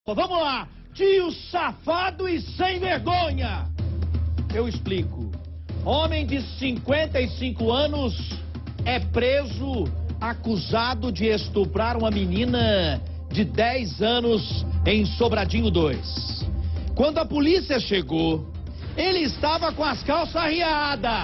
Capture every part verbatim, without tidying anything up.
Vamos lá, tio safado e sem vergonha. Eu explico. Homem de cinquenta e cinco anos é preso acusado de estuprar uma menina de dez anos em Sobradinho dois. Quando a polícia chegou, ele estava com as calças arriadas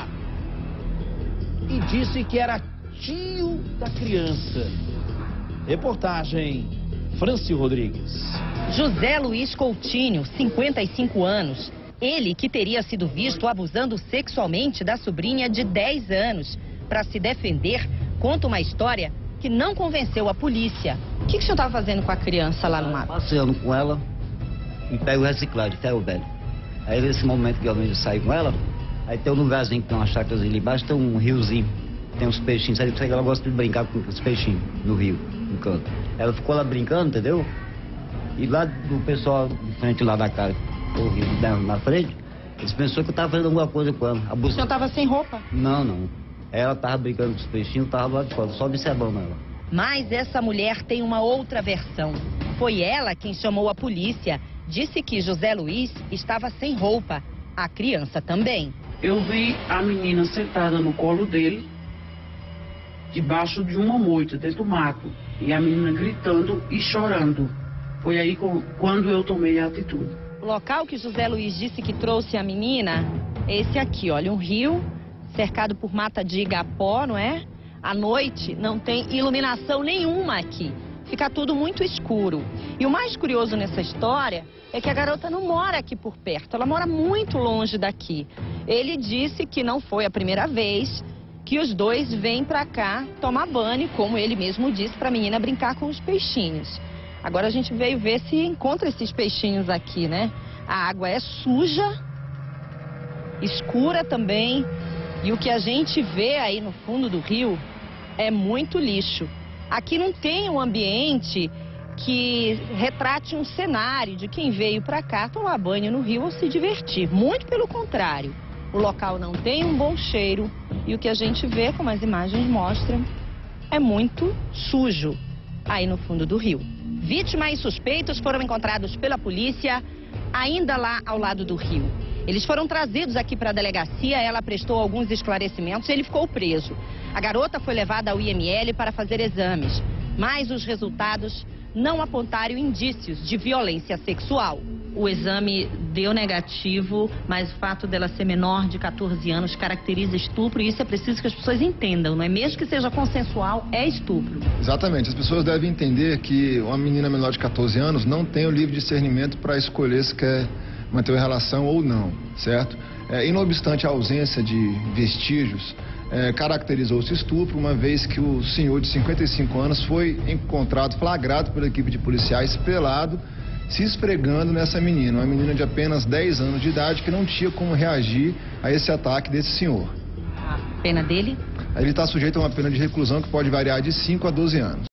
e disse que era tio da criança. Reportagem Franci Rodrigues. José Luiz Coutinho, cinquenta e cinco anos. Ele que teria sido visto abusando sexualmente da sobrinha de dez anos. Para se defender, conta uma história que não convenceu a polícia. O que, que o senhor estava fazendo com a criança lá no mato? Passeando com ela e pego reciclagem, ferro velho. Aí nesse momento que eu saí com ela, aí tem um lugarzinho que tem uma chácara ali embaixo, tem um riozinho, tem uns peixinhos. Aí ela gosta de brincar com os peixinhos no rio, no canto. Ela ficou lá brincando, entendeu? E lá do pessoal de frente lá da casa, o rio na frente, eles pensaram que eu estava fazendo alguma coisa com ela. O senhor estava sem roupa? Não, não. Ela estava brincando com os peixinhos, eu estava lá de fora, só observando ela. Mas essa mulher tem uma outra versão. Foi ela quem chamou a polícia. Disse que José Luiz estava sem roupa. A criança também. Eu vi a menina sentada no colo dele, debaixo de uma moita, dentro do mato. E a menina gritando e chorando. Foi aí quando eu tomei a atitude. O local que José Luiz disse que trouxe a menina é esse aqui, olha, um rio cercado por mata de igapó, não é? À noite não tem iluminação nenhuma aqui. Fica tudo muito escuro. E o mais curioso nessa história é que a garota não mora aqui por perto, ela mora muito longe daqui. Ele disse que não foi a primeira vez que os dois vêm pra cá tomar banho, como ele mesmo disse pra menina brincar com os peixinhos. Agora a gente veio ver se encontra esses peixinhos aqui, né? A água é suja, escura também, e o que a gente vê aí no fundo do rio é muito lixo. Aqui não tem um ambiente que retrate um cenário de quem veio pra cá tomar banho no rio ou se divertir. Muito pelo contrário. O local não tem um bom cheiro e o que a gente vê, como as imagens mostram, é muito sujo aí no fundo do rio. Vítima e suspeitos foram encontrados pela polícia ainda lá ao lado do rio. Eles foram trazidos aqui para a delegacia, ela prestou alguns esclarecimentos e ele ficou preso. A garota foi levada ao I M L para fazer exames, mas os resultados não apontaram indícios de violência sexual. O exame deu negativo, mas o fato dela ser menor de quatorze anos caracteriza estupro e isso é preciso que as pessoas entendam, não é? Mesmo que seja consensual, é estupro. Exatamente, as pessoas devem entender que uma menina menor de quatorze anos não tem o livre discernimento para escolher se quer manter uma relação ou não, certo? É, e não obstante a ausência de vestígios, é, caracterizou-se estupro, uma vez que o senhor de cinquenta e cinco anos foi encontrado flagrado pela equipe de policiais pelado, se esfregando nessa menina, uma menina de apenas dez anos de idade que não tinha como reagir a esse ataque desse senhor. A pena dele? Ele está sujeito a uma pena de reclusão que pode variar de cinco a doze anos.